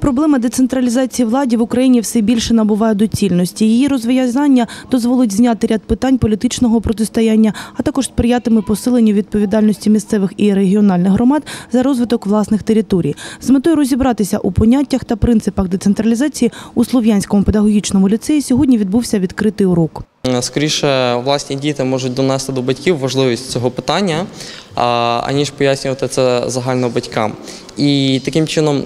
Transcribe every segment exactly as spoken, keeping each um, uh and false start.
Проблема децентралізації влади в Україні все більше набуває доцільності. Її розв'язання дозволить зняти ряд питань політичного протистояння, а також сприятиме посиленню відповідальності місцевих і регіональних громад за розвиток власних територій. З метою розібратися у поняттях та принципах децентралізації у Слов'янському педагогічному ліцеї сьогодні відбувся відкритий урок. Скоріше, власні діти можуть донести до батьків важливість цього питання, аніж пояснювати це загально батькам. І таким чином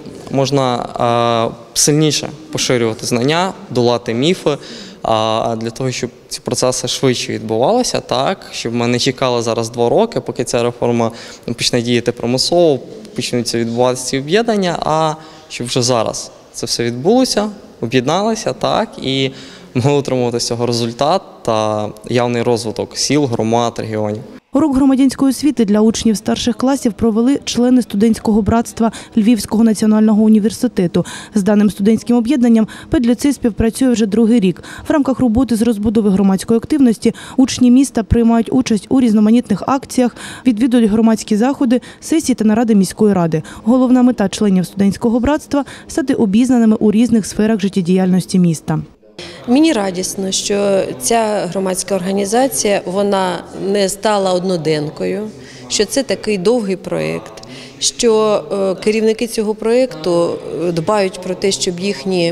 можна сильніше поширювати знання, долати міфи, для того, щоб ці процеси швидше відбувалися, так, щоб ми не чекали зараз два роки, поки ця реформа почне діяти примусово, почнуться відбуватися ці об'єднання, а щоб вже зараз це все відбулося, об'єдналися, так, і могли отримувати з цього результат та явний розвиток сіл, громад, регіонів. Урок громадянської освіти для учнів старших класів провели члени студентського братства Львівського національного університету. З даним студентським об'єднанням педліцей співпрацює вже другий рік. В рамках роботи з розбудови громадської активності учні міста приймають участь у різноманітних акціях, відвідують громадські заходи, сесії та наради міської ради. Головна мета членів студентського братства – стати обізнаними у різних сферах життєдіяльності міста. Мені радісно, що ця громадська організація, вона не стала одноденкою, що це такий довгий проєкт, що керівники цього проєкту дбають про те, щоб їхні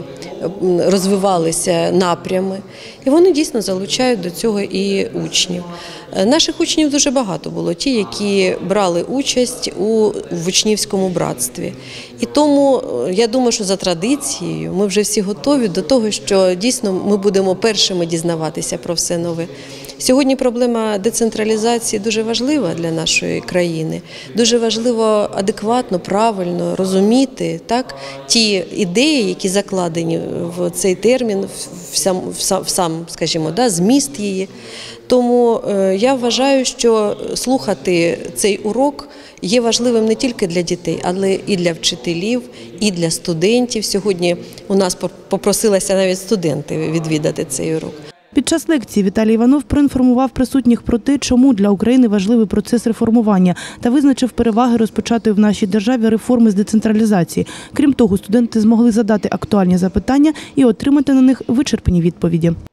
розвивалися напрями, і вони дійсно залучають до цього і учнів. Наших учнів дуже багато було, ті, які брали участь у учнівському братстві. І тому, я думаю, що за традицією ми вже всі готові до того, що дійсно ми будемо першими дізнаватися про все нове. Сьогодні проблема децентралізації дуже важлива для нашої країни. Дуже важливо адекватно, правильно розуміти так, ті ідеї, які закладені в цей термін, в сам, в сам скажімо, да, зміст її. Тому я вважаю, що слухати цей урок є важливим не тільки для дітей, але і для вчителів, і для студентів. Сьогодні у нас попросилися навіть студенти відвідати цей урок. Під час лекції Віталій Іванов проінформував присутніх про те, чому для України важливий процес реформування та визначив переваги розпочатої в нашій державі реформи з децентралізації. Крім того, студенти змогли задати актуальні запитання і отримати на них вичерпні відповіді.